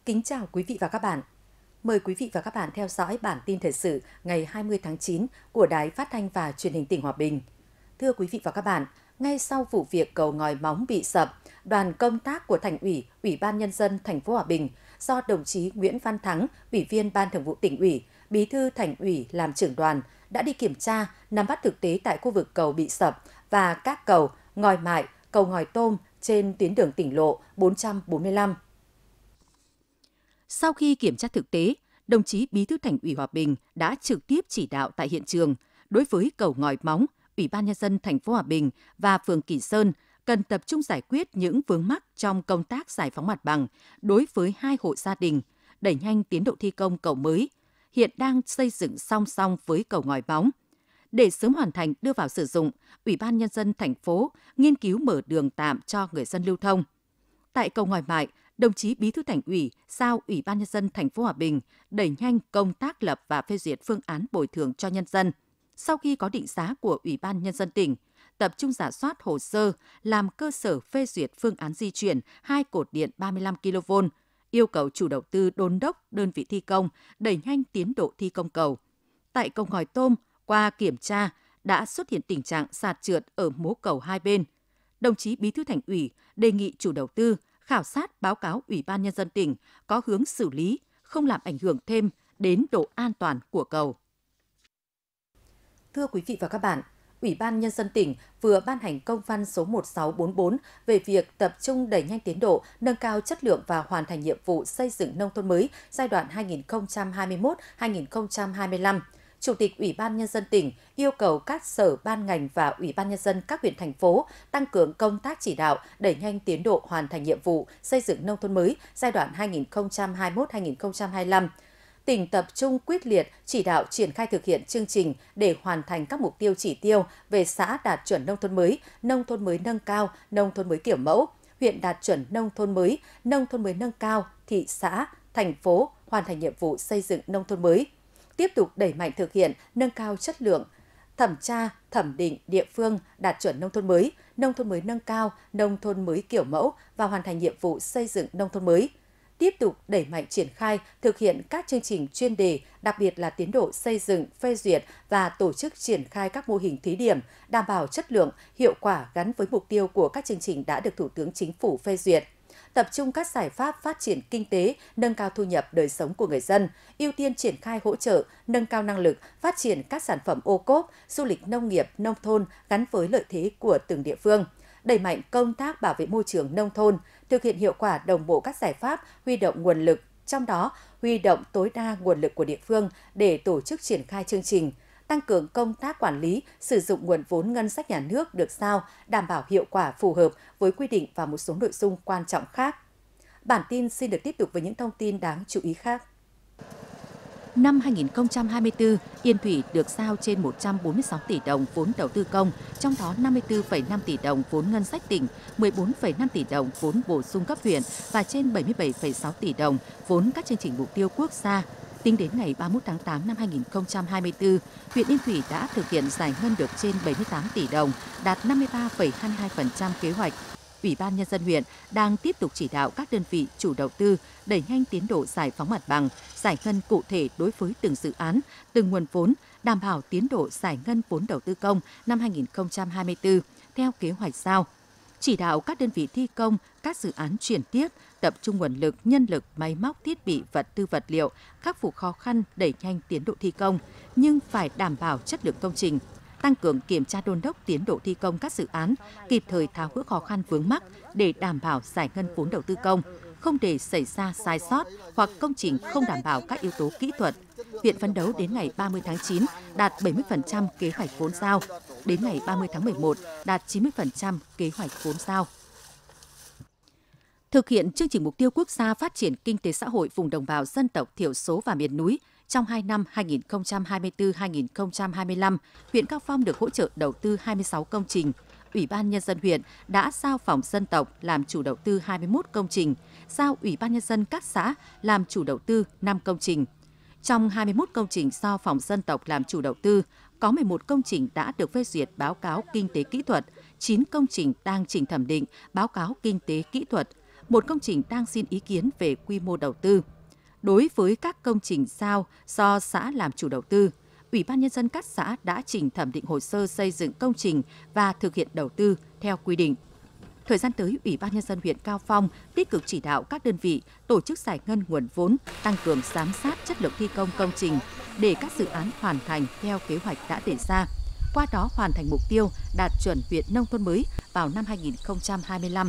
Kính chào quý vị và các bạn. Mời quý vị và các bạn theo dõi bản tin thời sự ngày 20 tháng 9 của Đài Phát thanh và Truyền hình tỉnh Hòa Bình. Thưa quý vị và các bạn, ngay sau vụ việc cầu ngòi móng bị sập, đoàn công tác của Thành ủy, Ủy ban Nhân dân thành phố Hòa Bình do đồng chí Nguyễn Văn Thắng, Ủy viên Ban Thường vụ Tỉnh ủy, Bí thư Thành ủy làm trưởng đoàn đã đi kiểm tra, nắm bắt thực tế tại khu vực cầu bị sập và các cầu ngòi mại, cầu ngòi tôm trên tuyến đường tỉnh lộ 445. Sau khi kiểm tra thực tế, đồng chí Bí thư Thành ủy Hòa Bình đã trực tiếp chỉ đạo tại hiện trường đối với cầu ngòi móng, Ủy ban Nhân dân thành phố Hòa Bình và phường Kỳ Sơn cần tập trung giải quyết những vướng mắc trong công tác giải phóng mặt bằng đối với 2 hộ gia đình, đẩy nhanh tiến độ thi công cầu mới, hiện đang xây dựng song song với cầu ngòi móng. Để sớm hoàn thành đưa vào sử dụng, Ủy ban Nhân dân thành phố nghiên cứu mở đường tạm cho người dân lưu thông. Tại cầu ngòi mại, đồng chí Bí thư Thành ủy giao Ủy ban Nhân dân thành phố Hòa Bình đẩy nhanh công tác lập và phê duyệt phương án bồi thường cho nhân dân. Sau khi có định giá của Ủy ban Nhân dân tỉnh, tập trung rà soát hồ sơ làm cơ sở phê duyệt phương án di chuyển 2 cột điện 35 kV, yêu cầu chủ đầu tư đôn đốc đơn vị thi công đẩy nhanh tiến độ thi công cầu. Tại cầu ngòi tôm, qua kiểm tra đã xuất hiện tình trạng sạt trượt ở mố cầu hai bên. Đồng chí Bí thư Thành ủy đề nghị chủ đầu tư khảo sát báo cáo Ủy ban Nhân dân tỉnh có hướng xử lý, không làm ảnh hưởng thêm đến độ an toàn của cầu. Thưa quý vị và các bạn, Ủy ban Nhân dân tỉnh vừa ban hành công văn số 1644 về việc tập trung đẩy nhanh tiến độ, nâng cao chất lượng và hoàn thành nhiệm vụ xây dựng nông thôn mới giai đoạn 2021-2025. Chủ tịch Ủy ban Nhân dân tỉnh yêu cầu các sở ban ngành và Ủy ban Nhân dân các huyện thành phố tăng cường công tác chỉ đạo, đẩy nhanh tiến độ hoàn thành nhiệm vụ xây dựng nông thôn mới giai đoạn 2021-2025. Tỉnh tập trung quyết liệt chỉ đạo triển khai thực hiện chương trình để hoàn thành các mục tiêu chỉ tiêu về xã đạt chuẩn nông thôn mới nâng cao, nông thôn mới kiểu mẫu, huyện đạt chuẩn nông thôn mới nâng cao, thị xã, thành phố hoàn thành nhiệm vụ xây dựng nông thôn mới. Tiếp tục đẩy mạnh thực hiện nâng cao chất lượng, thẩm tra, thẩm định địa phương đạt chuẩn nông thôn mới nâng cao, nông thôn mới kiểu mẫu và hoàn thành nhiệm vụ xây dựng nông thôn mới. Tiếp tục đẩy mạnh triển khai, thực hiện các chương trình chuyên đề, đặc biệt là tiến độ xây dựng, phê duyệt và tổ chức triển khai các mô hình thí điểm, đảm bảo chất lượng, hiệu quả gắn với mục tiêu của các chương trình đã được Thủ tướng Chính phủ phê duyệt. Tập trung các giải pháp phát triển kinh tế, nâng cao thu nhập đời sống của người dân, ưu tiên triển khai hỗ trợ, nâng cao năng lực, phát triển các sản phẩm ô cốp, du lịch nông nghiệp, nông thôn gắn với lợi thế của từng địa phương. Đẩy mạnh công tác bảo vệ môi trường nông thôn, thực hiện hiệu quả đồng bộ các giải pháp, huy động nguồn lực, trong đó huy động tối đa nguồn lực của địa phương để tổ chức triển khai chương trình, tăng cường công tác quản lý, sử dụng nguồn vốn ngân sách nhà nước được giao, đảm bảo hiệu quả phù hợp với quy định và một số nội dung quan trọng khác. Bản tin xin được tiếp tục với những thông tin đáng chú ý khác. Năm 2024, Yên Thủy được giao trên 146 tỷ đồng vốn đầu tư công, trong đó 54,5 tỷ đồng vốn ngân sách tỉnh, 14,5 tỷ đồng vốn bổ sung cấp huyện và trên 77,6 tỷ đồng vốn các chương trình mục tiêu quốc gia. Tính đến ngày 31 tháng 8 năm 2024, huyện Yên Thủy đã thực hiện giải ngân được trên 78 tỷ đồng, đạt 53,22% kế hoạch. Ủy ban Nhân dân huyện đang tiếp tục chỉ đạo các đơn vị chủ đầu tư đẩy nhanh tiến độ giải phóng mặt bằng, giải ngân cụ thể đối với từng dự án, từng nguồn vốn, đảm bảo tiến độ giải ngân vốn đầu tư công năm 2024 theo kế hoạch giao. Chỉ đạo các đơn vị thi công các dự án chuyển tiếp, tập trung nguồn lực, nhân lực, máy móc, thiết bị, vật tư vật liệu, khắc phục khó khăn, đẩy nhanh tiến độ thi công, nhưng phải đảm bảo chất lượng công trình. Tăng cường kiểm tra đôn đốc tiến độ thi công các dự án, kịp thời tháo gỡ khó khăn vướng mắc để đảm bảo giải ngân vốn đầu tư công, không để xảy ra sai sót hoặc công trình không đảm bảo các yếu tố kỹ thuật. Huyện phấn đấu đến ngày 30 tháng 9 đạt 70% kế hoạch vốn giao, đến ngày 30 tháng 11 đạt 90% kế hoạch vốn giao. Thực hiện chương trình mục tiêu quốc gia phát triển kinh tế xã hội vùng đồng bào dân tộc thiểu số và miền núi, trong 2 năm 2024-2025, huyện Cao Phong được hỗ trợ đầu tư 26 công trình. Ủy ban Nhân dân huyện đã giao phòng dân tộc làm chủ đầu tư 21 công trình, giao Ủy ban Nhân dân các xã làm chủ đầu tư 5 công trình. Trong 21 công trình do phòng dân tộc làm chủ đầu tư, có 11 công trình đã được phê duyệt báo cáo kinh tế kỹ thuật, 9 công trình đang trình thẩm định báo cáo kinh tế kỹ thuật, một công trình đang xin ý kiến về quy mô đầu tư. Đối với các công trình giao do xã làm chủ đầu tư, Ủy ban Nhân dân các xã đã trình thẩm định hồ sơ xây dựng công trình và thực hiện đầu tư theo quy định. Thời gian tới, Ủy ban Nhân dân huyện Cao Phong tích cực chỉ đạo các đơn vị tổ chức giải ngân nguồn vốn, tăng cường giám sát chất lượng thi công công trình để các dự án hoàn thành theo kế hoạch đã đề ra. Qua đó hoàn thành mục tiêu đạt chuẩn huyện nông thôn mới vào năm 2025.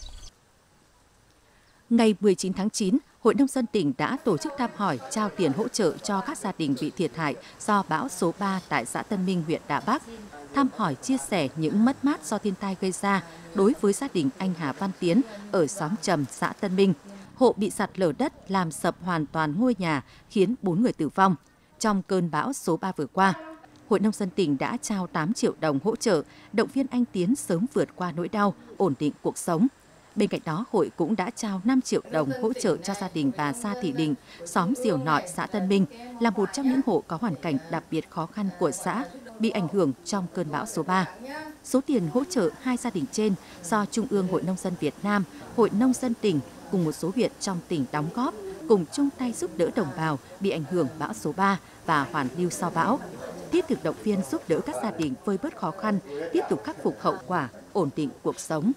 Ngày 19 tháng 9, Hội Nông dân tỉnh đã tổ chức thăm hỏi, trao tiền hỗ trợ cho các gia đình bị thiệt hại do bão số 3 tại xã Tân Minh, huyện Đà Bắc. Thăm hỏi chia sẻ những mất mát do thiên tai gây ra đối với gia đình anh Hà Văn Tiến ở xóm Trầm, xã Tân Minh. Hộ bị sạt lở đất làm sập hoàn toàn ngôi nhà, khiến 4 người tử vong trong cơn bão số 3 vừa qua. Hội Nông dân tỉnh đã trao 8 triệu đồng hỗ trợ, động viên anh Tiến sớm vượt qua nỗi đau, ổn định cuộc sống. Bên cạnh đó, hội cũng đã trao 5 triệu đồng hỗ trợ cho gia đình bà Sa Thị Đình, xóm Diều Nội, xã Tân Minh, là một trong những hộ có hoàn cảnh đặc biệt khó khăn của xã, bị ảnh hưởng trong cơn bão số 3. Số tiền hỗ trợ hai gia đình trên do Trung ương Hội Nông dân Việt Nam, Hội Nông dân tỉnh cùng một số huyện trong tỉnh đóng góp, cùng chung tay giúp đỡ đồng bào bị ảnh hưởng bão số 3 và hoàn lưu sau bão. Tiếp tục động viên giúp đỡ các gia đình vơi bớt khó khăn, tiếp tục khắc phục hậu quả, ổn định cuộc sống.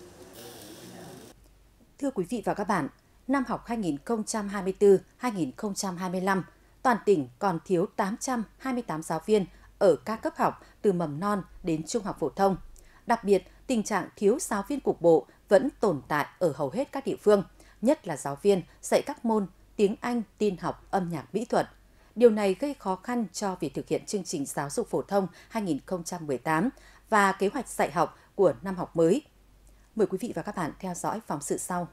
Thưa quý vị và các bạn, năm học 2024-2025, toàn tỉnh còn thiếu 828 giáo viên ở các cấp học từ mầm non đến trung học phổ thông. Đặc biệt, tình trạng thiếu giáo viên cục bộ vẫn tồn tại ở hầu hết các địa phương, nhất là giáo viên dạy các môn tiếng Anh, tin học, âm nhạc, mỹ thuật. Điều này gây khó khăn cho việc thực hiện chương trình giáo dục phổ thông 2018 và kế hoạch dạy học của năm học mới. Mời quý vị và các bạn theo dõi phóng sự sau.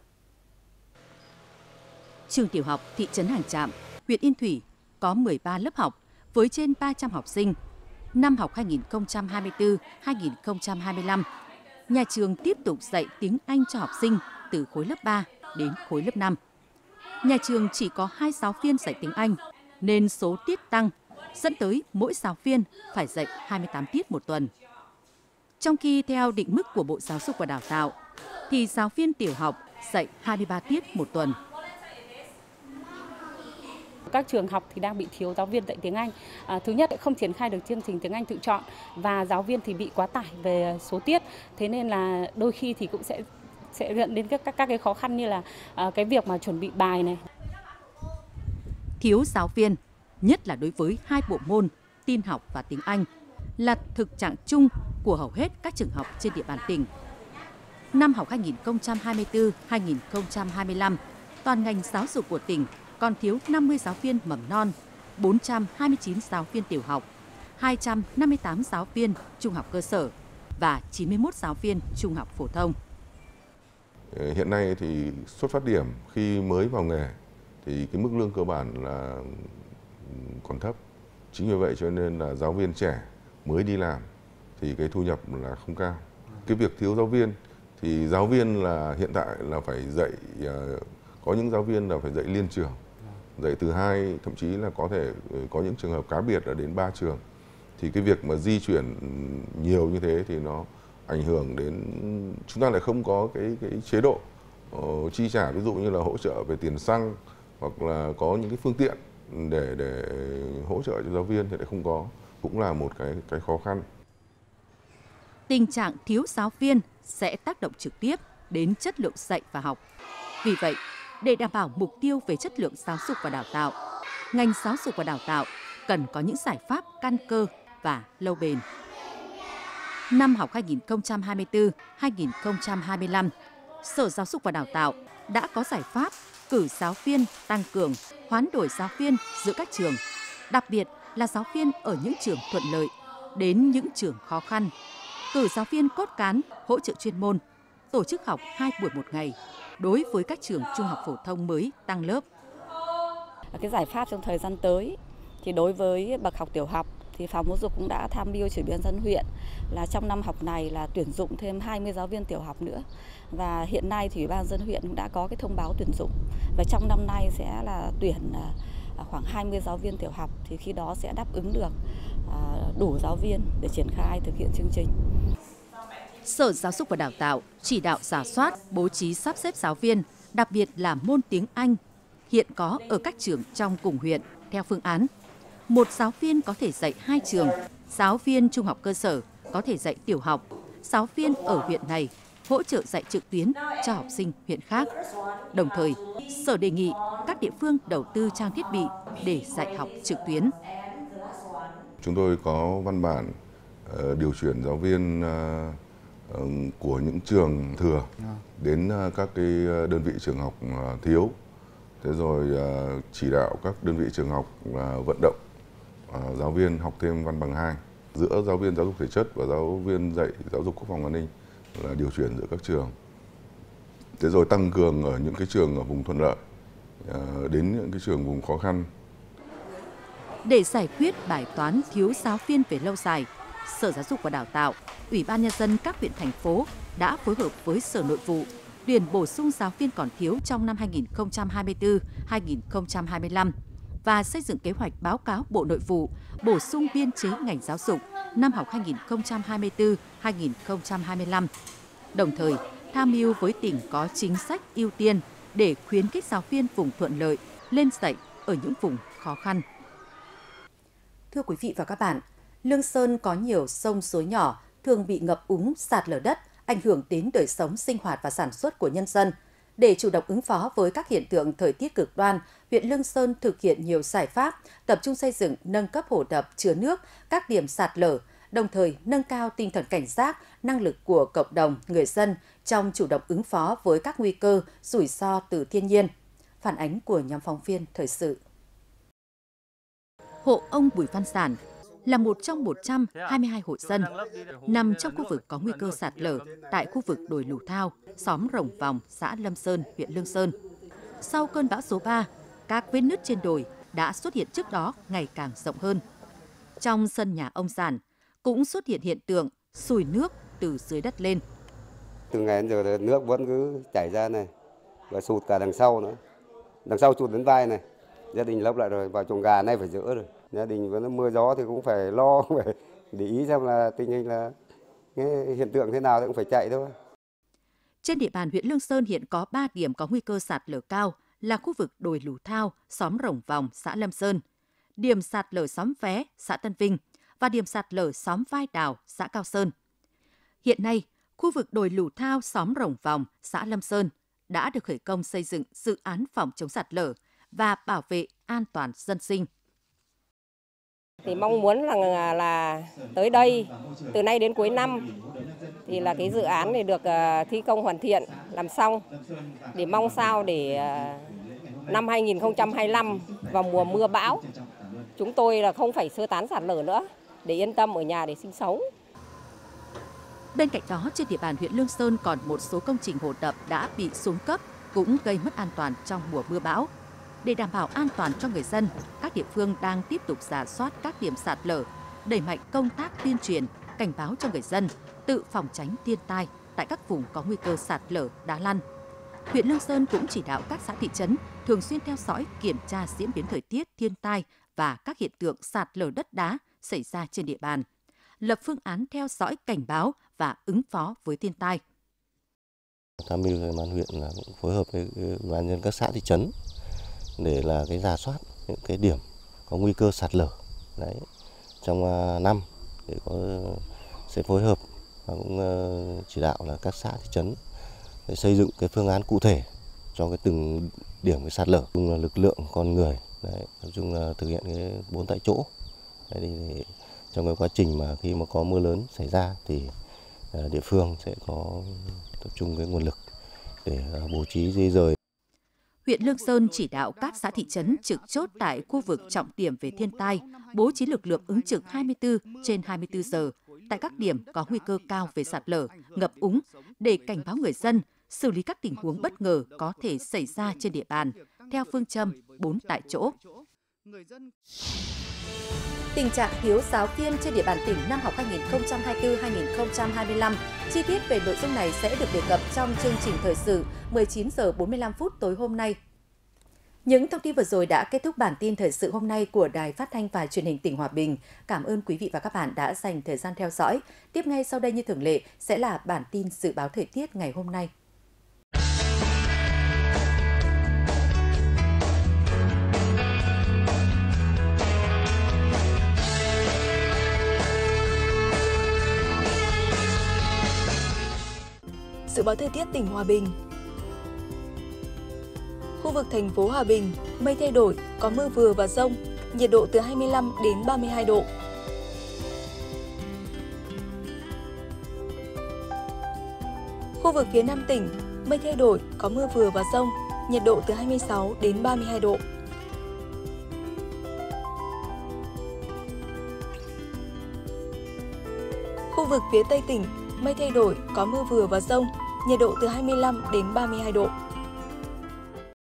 Trường tiểu học thị trấn Hàng Trạm, huyện Yên Thủy có 13 lớp học với trên 300 học sinh. Năm học 2024-2025, nhà trường tiếp tục dạy tiếng Anh cho học sinh từ khối lớp 3 đến khối lớp 5. Nhà trường chỉ có 2 giáo viên dạy tiếng Anh, nên số tiết tăng, dẫn tới mỗi giáo viên phải dạy 28 tiết một tuần. Trong khi theo định mức của Bộ Giáo dục và Đào tạo, thì giáo viên tiểu học dạy 23 tiết một tuần. Các trường học thì đang bị thiếu giáo viên dạy tiếng Anh. Thứ nhất, không triển khai được chương trình tiếng Anh tự chọn và giáo viên thì bị quá tải về số tiết. Thế nên là đôi khi thì cũng sẽ dẫn đến các cái khó khăn như là cái việc mà chuẩn bị bài này. Thiếu giáo viên, nhất là đối với hai bộ môn tin học và tiếng Anh, là thực trạng chung của hầu hết các trường học trên địa bàn tỉnh. Năm học 2024-2025, toàn ngành giáo dục của tỉnh còn thiếu 50 giáo viên mầm non, 429 giáo viên tiểu học, 258 giáo viên trung học cơ sở và 91 giáo viên trung học phổ thông. Hiện nay thì xuất phát điểm khi mới vào nghề thì cái mức lương cơ bản là còn thấp. Chính vì vậy cho nên là giáo viên trẻ mới đi làm thì cái thu nhập là không cao. Cái việc thiếu giáo viên thì giáo viên là hiện tại là phải dạy, có những giáo viên là phải dạy liên trường, dạy từ 2, thậm chí là có thể có những trường hợp cá biệt là đến 3 trường. Thì cái việc mà di chuyển nhiều như thế thì nó ảnh hưởng đến, chúng ta lại không có cái chế độ chi trả, ví dụ như là hỗ trợ về tiền xăng hoặc là có những cái phương tiện để hỗ trợ cho giáo viên thì lại không có, cũng là một cái khó khăn. Tình trạng thiếu giáo viên sẽ tác động trực tiếp đến chất lượng dạy và học. Vì vậy, để đảm bảo mục tiêu về chất lượng giáo dục và đào tạo, ngành giáo dục và đào tạo cần có những giải pháp căn cơ và lâu bền. Năm học 2024-2025, Sở Giáo dục và Đào tạo đã có giải pháp cử giáo viên tăng cường, hoán đổi giáo viên giữa các trường, đặc biệt là giáo viên ở những trường thuận lợi đến những trường khó khăn, cử giáo viên cốt cán hỗ trợ chuyên môn, tổ chức học 2 buổi một ngày đối với các trường trung học phổ thông mới tăng lớp. Cái giải pháp trong thời gian tới thì đối với bậc học tiểu học thì Phòng Giáo dục cũng đã tham mưu Ủy ban nhân dân huyện là trong năm học này là tuyển dụng thêm 20 giáo viên tiểu học nữa. Và hiện nay thì Ủy ban nhân dân huyện cũng đã có cái thông báo tuyển dụng. Và trong năm nay sẽ là tuyển khoảng 20 giáo viên tiểu học, thì khi đó sẽ đáp ứng được đủ giáo viên để triển khai thực hiện chương trình. Sở Giáo dục và Đào tạo chỉ đạo rà soát, bố trí sắp xếp giáo viên, đặc biệt là môn tiếng Anh, hiện có ở các trường trong cùng huyện theo phương án. Một giáo viên có thể dạy 2 trường, giáo viên trung học cơ sở có thể dạy tiểu học, giáo viên ở huyện này hỗ trợ dạy trực tuyến cho học sinh huyện khác. Đồng thời, Sở đề nghị các địa phương đầu tư trang thiết bị để dạy học trực tuyến. Chúng tôi có văn bản điều chuyển giáo viên của những trường thừa đến các cái đơn vị trường học thiếu. Thế rồi chỉ đạo các đơn vị trường học vận động giáo viên học thêm văn bằng 2. Giữa giáo viên giáo dục thể chất và giáo viên dạy giáo dục quốc phòng an ninh là điều chuyển giữa các trường. Thế rồi tăng cường ở những cái trường ở vùng thuận lợi đến những cái trường vùng khó khăn. Để giải quyết bài toán thiếu giáo viên về lâu dài, Sở Giáo dục và Đào tạo, Ủy ban Nhân dân các huyện thành phố đã phối hợp với Sở Nội vụ tuyển bổ sung giáo viên còn thiếu trong năm 2024-2025 và xây dựng kế hoạch báo cáo Bộ Nội vụ bổ sung biên chế ngành giáo dục năm học 2024-2025. Đồng thời, tham mưu với tỉnh có chính sách ưu tiên để khuyến khích giáo viên vùng thuận lợi lên dạy ở những vùng khó khăn. Thưa quý vị và các bạn, Lương Sơn có nhiều sông suối nhỏ thường bị ngập úng, sạt lở đất, ảnh hưởng đến đời sống, sinh hoạt và sản xuất của nhân dân. Để chủ động ứng phó với các hiện tượng thời tiết cực đoan, huyện Lương Sơn thực hiện nhiều giải pháp, tập trung xây dựng, nâng cấp hồ đập chứa nước, các điểm sạt lở, đồng thời nâng cao tinh thần cảnh giác, năng lực của cộng đồng, người dân trong chủ động ứng phó với các nguy cơ, rủi ro từ thiên nhiên. Phản ánh của nhóm phóng viên thời sự. Hộ ông Bùi Văn Sản là một trong 122 hộ dân nằm trong khu vực có nguy cơ sạt lở tại khu vực đồi Lù Thao, xóm Rồng Vòng, xã Lâm Sơn, huyện Lương Sơn. Sau cơn bão số 3, các vết nứt trên đồi đã xuất hiện trước đó ngày càng rộng hơn. Trong sân nhà ông Sản cũng xuất hiện hiện tượng sùi nước từ dưới đất lên. Từ ngày đến giờ nước vẫn cứ chảy ra này và sụt cả đằng sau nữa. Đằng sau sụt đến vai này. Gia đình lấp lại rồi, vào chuồng gà nay phải dỡ rồi. Gia đình vẫn mưa gió thì cũng phải lo, phải để ý xem là tình hình là cái hiện tượng thế nào thì cũng phải chạy thôi. Trên địa bàn huyện Lương Sơn hiện có 3 điểm có nguy cơ sạt lở cao là khu vực đồi Lù Thao, xóm Rồng Vòng, xã Lâm Sơn, điểm sạt lở xóm Vé, xã Tân Vinh và điểm sạt lở xóm Vai Đào, xã Cao Sơn. Hiện nay, khu vực đồi Lù Thao, xóm Rồng Vòng, xã Lâm Sơn đã được khởi công xây dựng dự án phòng chống sạt lở và bảo vệ an toàn dân sinh. Thì mong muốn là tới đây, từ nay đến cuối năm, thì là cái dự án này được thi công hoàn thiện, làm xong, để mong sao để năm 2025 vào mùa mưa bão, chúng tôi là không phải sơ tán sạt lở nữa, để yên tâm ở nhà để sinh sống. Bên cạnh đó, trên địa bàn huyện Lương Sơn còn một số công trình hồ đập đã bị xuống cấp, cũng gây mất an toàn trong mùa mưa bão. Để đảm bảo an toàn cho người dân, các địa phương đang tiếp tục rà soát các điểm sạt lở, đẩy mạnh công tác tuyên truyền, cảnh báo cho người dân tự phòng tránh thiên tai tại các vùng có nguy cơ sạt lở, đá lăn. Huyện Lương Sơn cũng chỉ đạo các xã thị trấn thường xuyên theo dõi, kiểm tra diễn biến thời tiết, thiên tai và các hiện tượng sạt lở đất đá xảy ra trên địa bàn, lập phương án theo dõi, cảnh báo và ứng phó với thiên tai. Tham mưu ban huyện là cũng phối hợp với ban nhân các xã thị trấn để là cái rà soát những cái điểm có nguy cơ sạt lở đấy trong năm, để sẽ phối hợp và cũng chỉ đạo là các xã thị trấn để xây dựng cái phương án cụ thể cho cái từng điểm cái sạt lở, chung là lực lượng, con người đấy, nói chung là thực hiện cái 4 tại chỗ. Đấy, thì trong cái quá trình mà khi mà có mưa lớn xảy ra thì địa phương sẽ có tập trung cái nguồn lực để bố trí di dời. Huyện Lương Sơn chỉ đạo các xã thị trấn trực chốt tại khu vực trọng điểm về thiên tai, bố trí lực lượng ứng trực 24/24 giờ tại các điểm có nguy cơ cao về sạt lở, ngập úng để cảnh báo người dân, xử lý các tình huống bất ngờ có thể xảy ra trên địa bàn, theo phương châm 4 tại chỗ. Tình trạng thiếu giáo viên trên địa bàn tỉnh năm học 2024-2025. Chi tiết về nội dung này sẽ được đề cập trong chương trình thời sự 19 giờ 45 phút tối hôm nay. Những thông tin vừa rồi đã kết thúc bản tin thời sự hôm nay của Đài Phát thanh và Truyền hình tỉnh Hòa Bình. Cảm ơn quý vị và các bạn đã dành thời gian theo dõi. Tiếp ngay sau đây như thường lệ sẽ là bản tin dự báo thời tiết ngày hôm nay. Dự báo thời tiết tỉnh Hòa Bình. Khu vực thành phố Hòa Bình, mây thay đổi, có mưa vừa và dông, nhiệt độ từ 25 đến 32 độ. Khu vực phía Nam tỉnh, mây thay đổi, có mưa vừa và dông, nhiệt độ từ 26 đến 32 độ. Khu vực phía Tây tỉnh, mây thay đổi, có mưa vừa và dông, nhiệt độ từ 25 đến 32 độ.